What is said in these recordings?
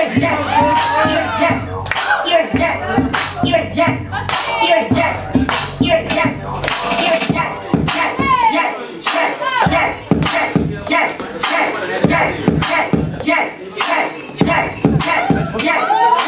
a jerk. You're a jerk. You're a jerk. You're a jerk. You're a jerk. You're a jerk. You're a jerk. Jerk. Jerk. Jerk. Jerk. Jerk. Jerk. Jerk. Jerk. Jerk. Jerk. Jerk.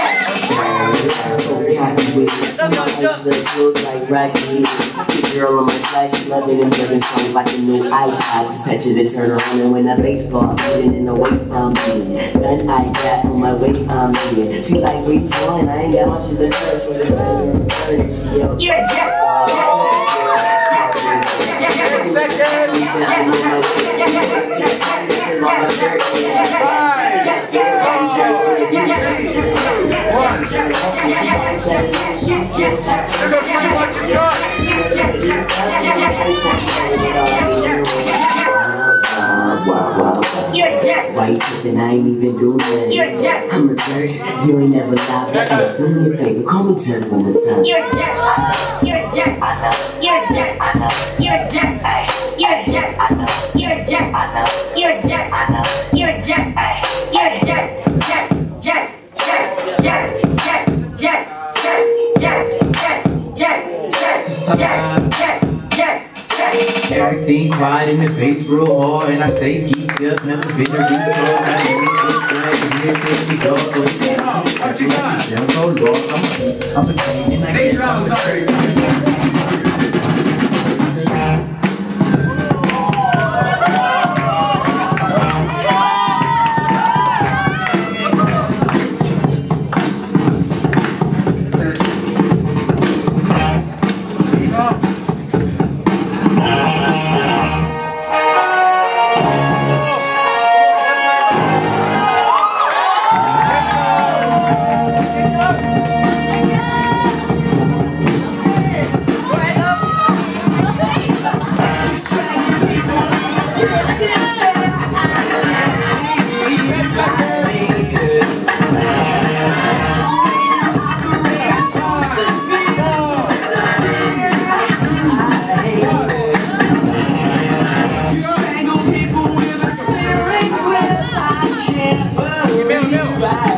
So cocky with it. My eyes are closed like Rocky. The girl on my side, she loving them driven songs like a new iPod. Just touch it and turn around, and when the bass ball beating in the waist, I'm beating. Done I got on my way, I'm beating. She like, where you going? I ain't got my shoes in her, so this thing in the turn, and she yelled, you're a jerk. You're a jerk. Why you tripping? I ain't even doing that. You're a jerk. I'm a jerk. You ain't never lied. But hey, do me a favor. Call me jerk one more time. You're a jerk. You're a jerk. I know. You're a jerk. I know. You're a jerk. Hey. You're a jerk. I know. You're a jerk. I know. You're a jerk. I know. You're a jerk. Hey. You're a jerk. Jerk. Jerk. Jerk. Jerk. Jerk. Jerk. Jerk. Jerk. Jerk. Jerk. Jerk. Everything quiet in the bass real hard, and I stay geeked up, never been a retard. I ain't this flag, and this is the go, so you can't keep them so lost. I'm a change, and I get out of the church. Right.